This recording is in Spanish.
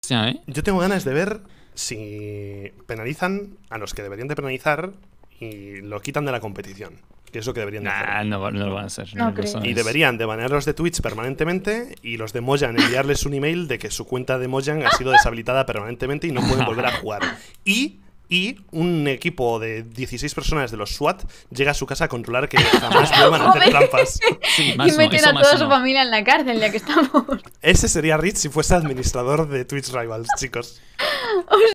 Hostia, ¿eh? Yo tengo ganas de ver si penalizan a los que deberían de penalizar y lo quitan de la competición. Que es lo que deberían de hacer. Nah, no lo van a hacer. No lo creo. sabes. Y deberían de banearlos de Twitch permanentemente y los de Mojang enviarles un email de que su cuenta de Mojang ha sido deshabilitada permanentemente y no pueden volver a jugar. Y un equipo de 16 personas de los SWAT llega a su casa a controlar que jamás vuelvan a hacer Joder. trampas. Sí, Y máximo, meter eso a toda máximo. su familia en la cárcel, ya que estamos. Ese sería Rich si fuese administrador de Twitch Rivals, chicos.